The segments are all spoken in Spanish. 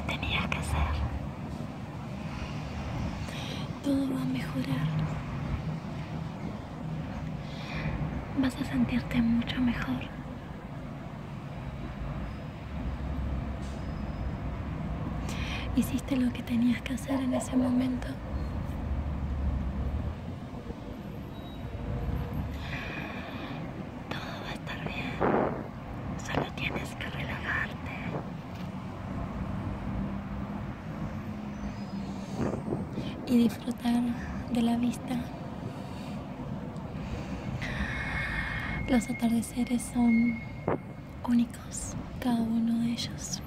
tenías que hacer. Todo va a mejorar. Vas a sentirte mucho mejor. Hiciste lo que tenías que hacer en ese momento. Todo va a estar bien. Solo tienes que relajarte. Y disfrutar de la vista. Los atardeceres son únicos, cada uno de ellos.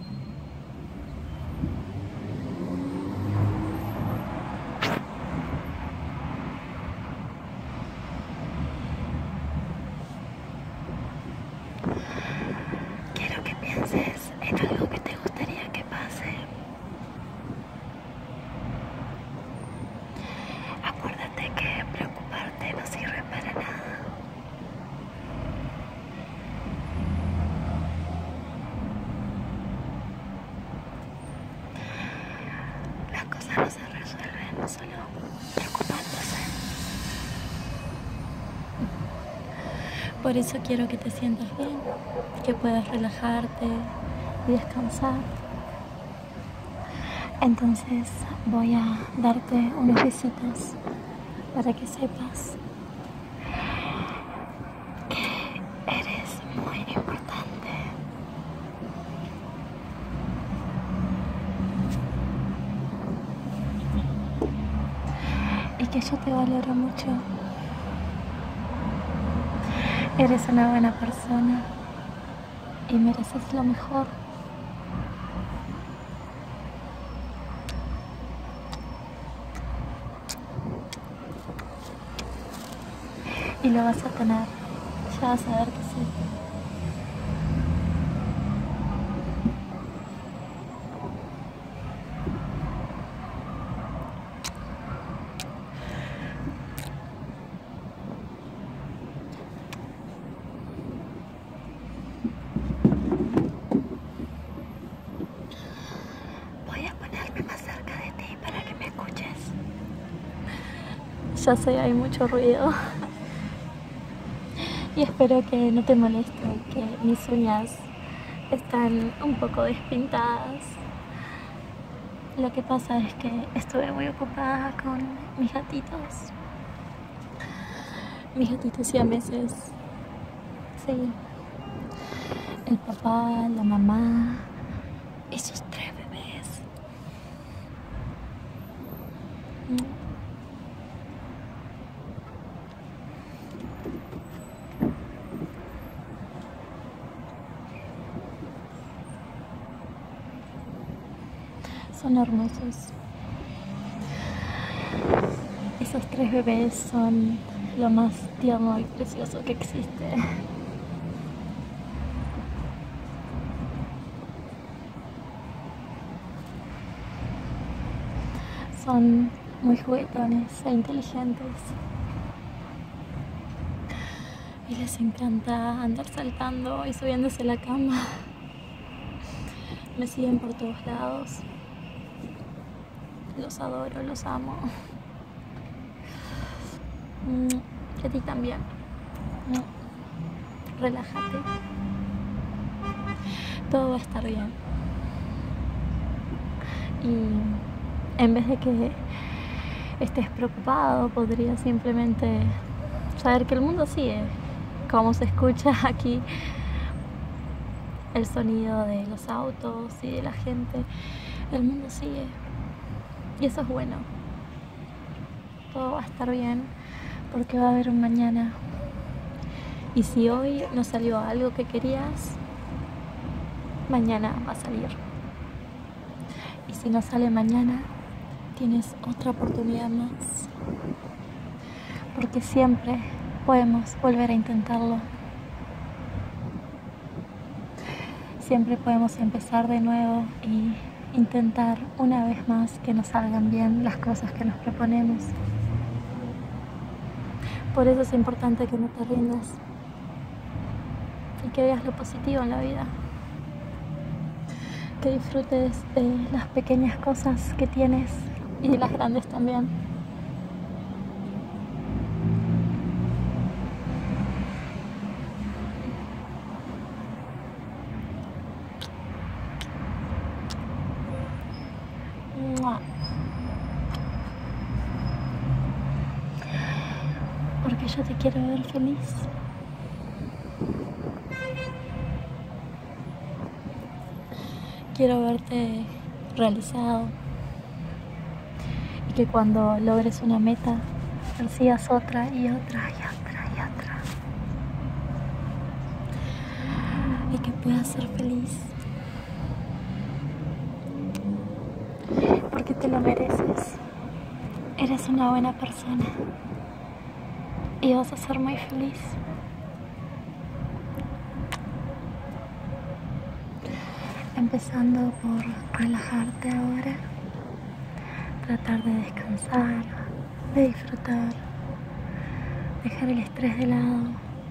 Quiero que pienses en algo que te gustaría que pase. Acuérdate que preocuparte no sirve para nada. Las cosas no se resuelven solo preocupándose. Por eso quiero que te sientas bien, que puedas relajarte y descansar. Entonces voy a darte unos besitos para que sepas que eres muy importante. Y que yo te valoro mucho. Eres una buena persona y mereces lo mejor. Y lo vas a tener, ya vas a ver que sí. Voy a ponerme más cerca de ti para que me escuches. Ya sé, hay mucho ruido. Y espero que no te moleste, que mis uñas están un poco despintadas. Lo que pasa es que estuve muy ocupada con mis gatitos. Mis gatitos siameses. Sí. El papá, la mamá y sus 3 bebés. Son hermosos. Esos 3 bebés son lo más tierno y precioso que existe. Son muy juguetones e inteligentes. Y les encanta andar saltando y subiéndose a la cama. Me siguen por todos lados. Los adoro, los amo. Y a ti también. Relájate. Todo va a estar bien. Y en vez de que estés preocupado, podrías simplemente saber que el mundo sigue. Como se escucha aquí el sonido de los autos y de la gente, el mundo sigue. Y eso es bueno. Todo va a estar bien porque va a haber un mañana. Y si hoy no salió algo que querías, mañana va a salir. Y si no sale mañana, tienes otra oportunidad más. Porque siempre podemos volver a intentarlo. Siempre podemos empezar de nuevo y intentar una vez más que nos salgan bien las cosas que nos proponemos. Por eso es importante que no te rindas y que veas lo positivo en la vida. que disfrutes de las pequeñas cosas que tienes y de las grandes también. ¡Mua! Porque yo te quiero ver feliz. Quiero verte realizado y que cuando logres una meta persigas otra y otra y otra y otra y que puedas ser feliz porque te lo mereces. Eres una buena persona y vas a ser muy feliz. Empezando por relajarte ahora, tratar de descansar, de disfrutar, dejar el estrés de lado.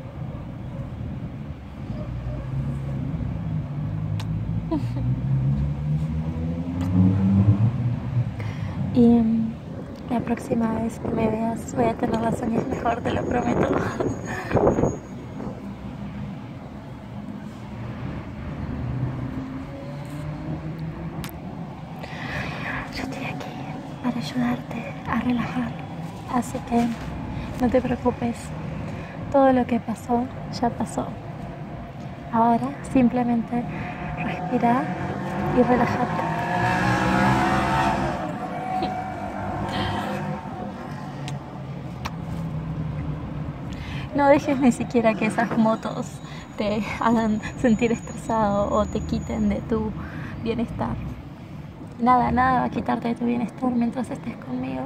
Y la próxima vez que me veas voy a tener las uñas mejor, te lo prometo. Yo estoy aquí para ayudarte a relajar, así que no te preocupes, todo lo que pasó ya pasó. Ahora simplemente respira y relájate. No dejes ni siquiera que esas motos te hagan sentir estresado o te quiten de tu bienestar. Nada va a quitarte de tu bienestar mientras estés conmigo.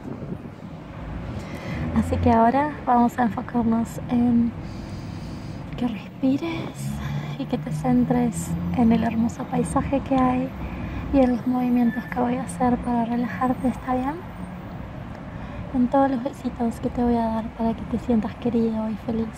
Así que ahora vamos a enfocarnos en que respires y que te centres en el hermoso paisaje que hay y en los movimientos que voy a hacer para relajarte, ¿está bien? En todos los besitos que te voy a dar para que te sientas querido y feliz.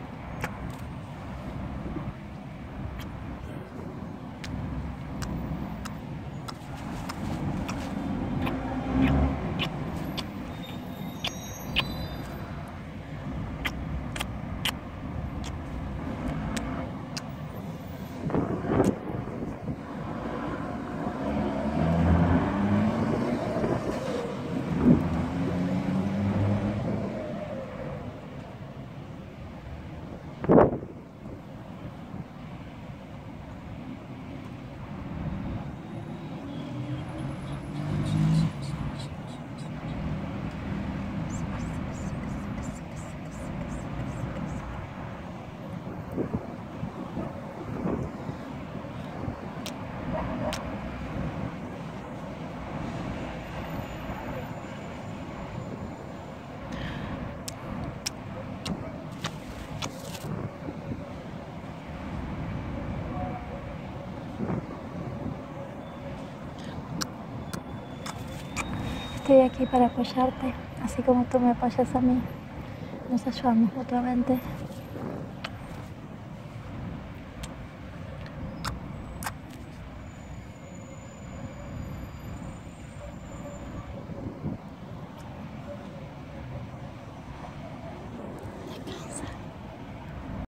Estoy aquí para apoyarte, así como tú me apoyas a mí. Nos ayudamos mutuamente.